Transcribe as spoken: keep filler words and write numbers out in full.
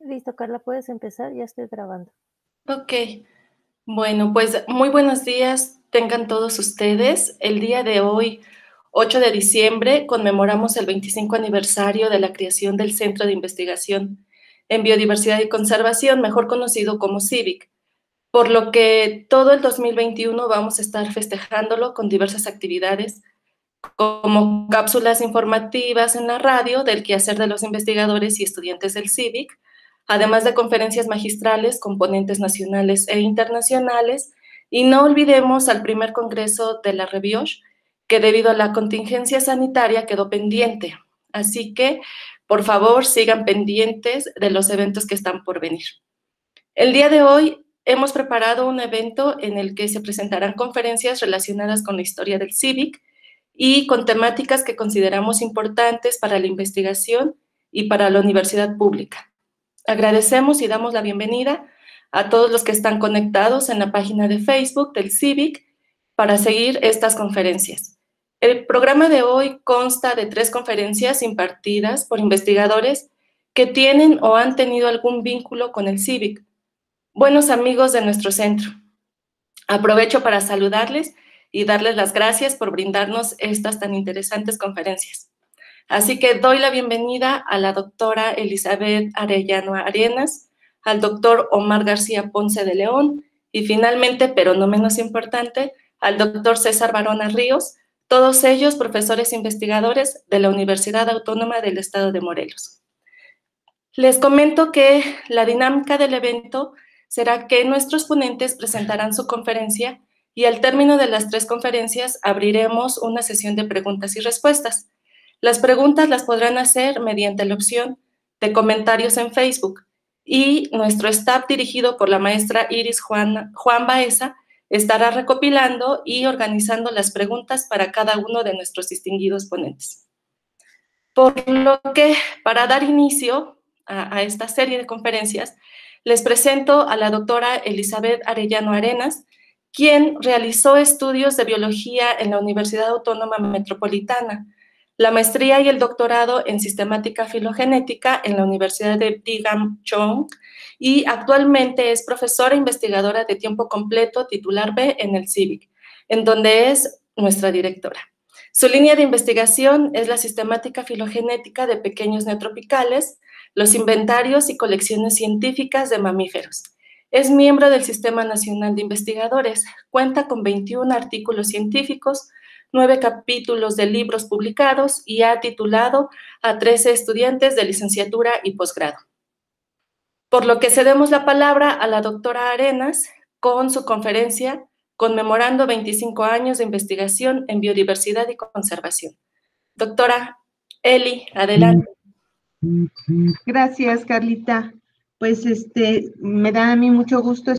Listo, Carla, puedes empezar, ya estoy grabando. Ok, bueno, pues muy buenos días tengan todos ustedes. El día de hoy, ocho de diciembre, conmemoramos el veinticinco aniversario de la creación del Centro de Investigación en Biodiversidad y Conservación, mejor conocido como CIBIC, por lo que todo el dos mil veintiuno vamos a estar festejándolo con diversas actividades, como cápsulas informativas en la radio del quehacer de los investigadores y estudiantes del CIBIC, además de conferencias magistrales con ponentes nacionales e internacionales, y no olvidemos al primer congreso de la Revioche, que debido a la contingencia sanitaria quedó pendiente. Así que, por favor, sigan pendientes de los eventos que están por venir. El día de hoy hemos preparado un evento en el que se presentarán conferencias relacionadas con la historia del CIBIC y con temáticas que consideramos importantes para la investigación y para la universidad pública. Agradecemos y damos la bienvenida a todos los que están conectados en la página de Facebook del CIBIC para seguir estas conferencias. El programa de hoy consta de tres conferencias impartidas por investigadores que tienen o han tenido algún vínculo con el CIBIC, buenos amigos de nuestro centro. Aprovecho para saludarles y darles las gracias por brindarnos estas tan interesantes conferencias. Así que doy la bienvenida a la doctora Elizabeth Arellano Arenas, al doctor Omar García Ponce de León y finalmente, pero no menos importante, al doctor César Barona Ríos, todos ellos profesores investigadores de la Universidad Autónoma del Estado de Morelos. Les comento que la dinámica del evento será que nuestros ponentes presentarán su conferencia y al término de las tres conferencias abriremos una sesión de preguntas y respuestas. Las preguntas las podrán hacer mediante la opción de comentarios en Facebook y nuestro staff dirigido por la maestra Iris Juan, Juan Baeza estará recopilando y organizando las preguntas para cada uno de nuestros distinguidos ponentes. Por lo que, para dar inicio a, a esta serie de conferencias, les presento a la doctora Elizabeth Arellano Arenas, quien realizó estudios de biología en la Universidad Autónoma Metropolitana, la maestría y el doctorado en sistemática filogenética en la Universidad de Brigham Young y actualmente es profesora investigadora de tiempo completo titular B en el CIBIC, en donde es nuestra directora. Su línea de investigación es la sistemática filogenética de pequeños neotropicales, los inventarios y colecciones científicas de mamíferos. Es miembro del Sistema Nacional de Investigadores, cuenta con veintiún artículos científicos, nueve capítulos de libros publicados y ha titulado a trece estudiantes de licenciatura y posgrado. Por lo que cedemos la palabra a la doctora Arenas con su conferencia conmemorando veinticinco años de investigación en biodiversidad y conservación. Doctora Eli, adelante. Gracias, Carlita. Pues este, me da a mí mucho gusto